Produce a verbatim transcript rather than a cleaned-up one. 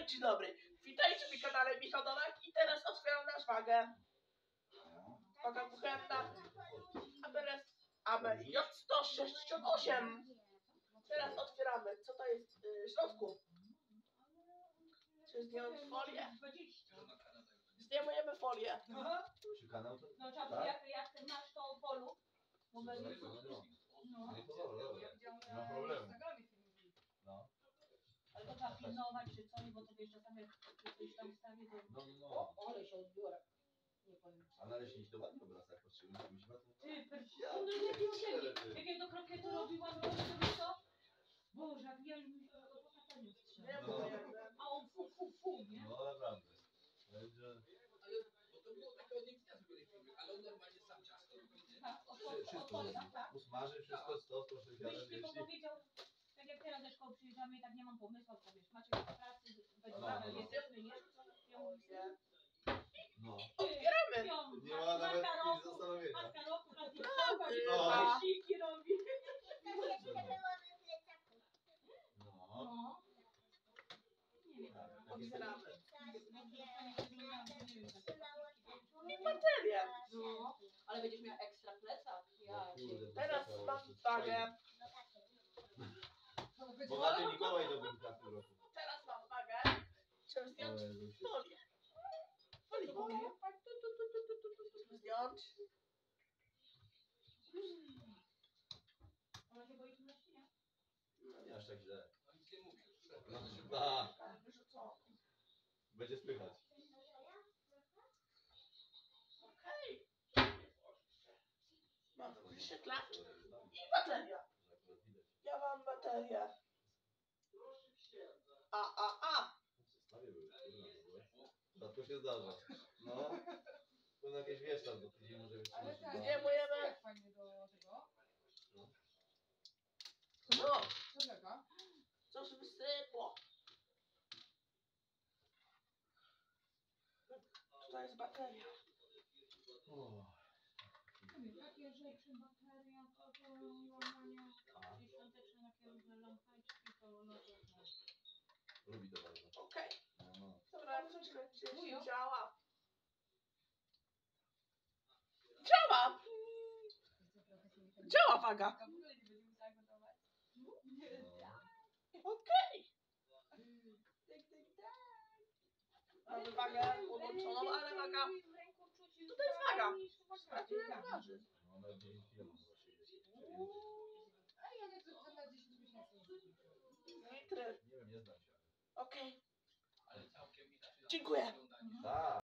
Cześć, dzień dobry. Witajcie na kanale Michał Nowak i teraz otwieram nasz wagę. Waga kuchenna. A teraz A B J sto sześćdziesiąt osiem. Teraz otwieramy. Co to jest w środku? Czy zdjąć folię? Zdejmujemy folię. Czy kanał to? No czas, Tak? jak, jak ty masz tą polu, numer No, no, no. No i to dobra, dobra. Nie ma problemu. No. ale to trzeba pilnować czy coś, bo to wiesz, czasami jak ktoś tam stawi, to... No, no, no. ale się odbiora. Nie powiem. A naleśnik to ładny obraz, jak patrzymy. Myślę, Ty, per... Ja no, jak, pierdzielę, jak, ty. jak ja do krokietu robiłam, to wiesz co? Boże, jak ja już myślałam, że to patelnią strzelam. No. A on fu, fu, fu, nie? No naprawdę. Będzie... Ale bo to było takie od niego zrobili filmy, ale on normalnie sam ciasto robi. Tak, o, Wszy- o, Wszystko o, robi. tak, tak. Usmaży wszystko, sto, sto sześćdziesiąt, Byś tylko jeśli... powiedział, tak jak teraz ze szkoły przyjeżdżamy i tak nie mam pomysłu, to wiesz, macie do pracy, we No, dwa, no, no. jesteśmy, nie? Ja mówię, No. Otwieramy. piąt, Nie ma nawet matka chwili roku, zastanowienia. matka roku, na No. zdjęcia, siki robi. No. No. Nie wiem, Tak, no. takie Otwieramy. Nie I bateria. No, ale będziesz miał ekstra plecak. Ja. No kurde, to Teraz taka- mam to jest wagę. fajne. Bogaty Mikołaj to był w tym roku. Teraz mam wagę. Trzeba zdjąć Ale to się- folię. Folię. Zdjąć. Ona się boi tu nie? No nie aż tak źle. No nic nie mówię. No, tak. Że co? Będzie spychać. Okej. Mam wyświetlacz i bateria. Ja mam baterię. A, a, a. Przestawie były, kurwa, były. Rzadko się zdarza. No. To na jakieś wieszczan, bo tydzień może być Ale trzynaście tak, dni. Zdejmujemy. jak fajnie do tego. No, Co tego? coś wysypło. Tutaj jest bateria. O, Takie rzeczy, bateria, to to łamanie, a, jakieś świąteczne takie różne lampeczki, to no to no. lubi to bardzo. Okej. No, no. Dobra, coś lecieć. Wujo. Działa. Działa. Działa waga. A w ogóle nie będziemy zagotować. No. Okej. Mamy wagę podłączoną, ale waga. Tutaj jest waga. Sprawdźmy, ile waży. No, na dziesięć kilogramów właściwie. A ja nie to na dziesięć miesięcy. Litry. Nie wiem, nie znam się. Okej. Ale całkiem inaczej. Dziękuję. Tak.